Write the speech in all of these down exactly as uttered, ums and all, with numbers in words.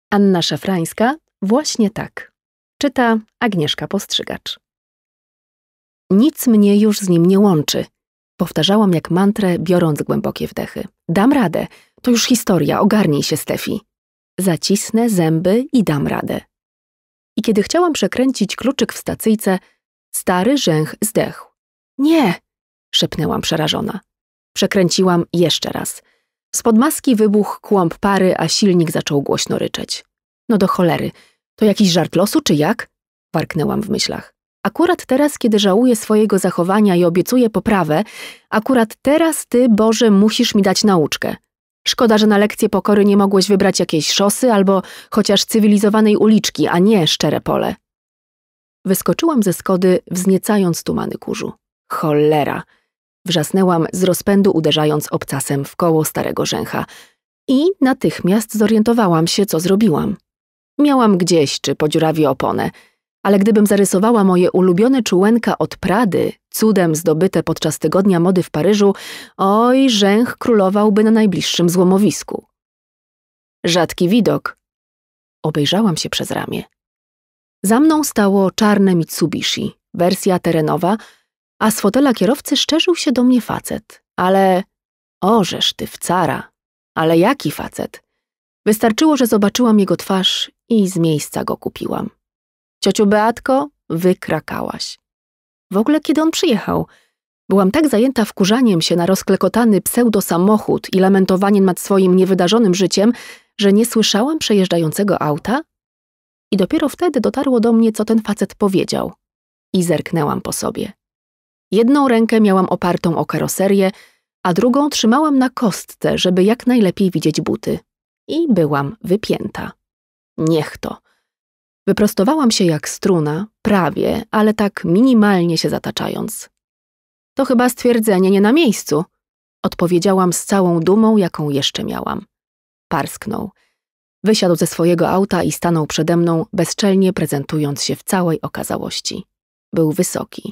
Anna Szafrańska, właśnie tak. Czyta Agnieszka Postrzygacz. Nic mnie już z nim nie łączy. Powtarzałam jak mantrę, biorąc głębokie wdechy. Dam radę. To już historia. Ogarnij się, Stefi. Zacisnę zęby i dam radę. I kiedy chciałam przekręcić kluczyk w stacyjce, stary rzęch zdechł. Nie! Szepnęłam przerażona. Przekręciłam jeszcze raz. Spod maski wybuchł kłąb pary, a silnik zaczął głośno ryczeć. No do cholery. To jakiś żart losu, czy jak? Warknęłam w myślach. Akurat teraz, kiedy żałuję swojego zachowania i obiecuję poprawę, akurat teraz ty, Boże, musisz mi dać nauczkę. Szkoda, że na lekcję pokory nie mogłeś wybrać jakiejś szosy albo chociaż cywilizowanej uliczki, a nie szczere pole. Wyskoczyłam ze Skody, wzniecając tumany kurzu. Cholera! Wrzasnęłam z rozpędu, uderzając obcasem w koło starego rzęcha. I natychmiast zorientowałam się, co zrobiłam. Miałam gdzieś, czy podziurawię oponę, ale gdybym zarysowała moje ulubione czułenka od Prady, cudem zdobyte podczas tygodnia mody w Paryżu, oj, rzęch królowałby na najbliższym złomowisku. Rzadki widok. Obejrzałam się przez ramię. Za mną stało czarne Mitsubishi, wersja terenowa, a z fotela kierowcy szczerzył się do mnie facet. Ale, ożeż ty wcara, ale jaki facet? Wystarczyło, że zobaczyłam jego twarz i z miejsca go kupiłam. Ciociu Beatko, wykrakałaś. W ogóle kiedy on przyjechał? Byłam tak zajęta wkurzaniem się na rozklekotany pseudo-samochód i lamentowaniem nad swoim niewydarzonym życiem, że nie słyszałam przejeżdżającego auta? I dopiero wtedy dotarło do mnie, co ten facet powiedział. I zerknęłam po sobie. Jedną rękę miałam opartą o karoserię, a drugą trzymałam na kostce, żeby jak najlepiej widzieć buty. I byłam wypięta. Niech to. Wyprostowałam się jak struna, prawie, ale tak minimalnie się zataczając. To chyba stwierdzenie nie na miejscu, odpowiedziałam z całą dumą, jaką jeszcze miałam. Parsknął. Wysiadł ze swojego auta i stanął przede mną, bezczelnie prezentując się w całej okazałości. Był wysoki.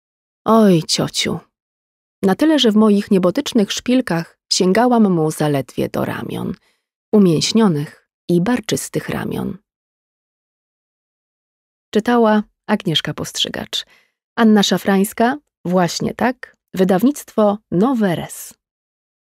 Oj, ciociu. Na tyle, że w moich niebotycznych szpilkach sięgałam mu zaledwie do ramion. Umięśnionych i barczystych ramion. Czytała Agnieszka Postrzygacz. Anna Szafrańska, właśnie tak, wydawnictwo Nowe Res.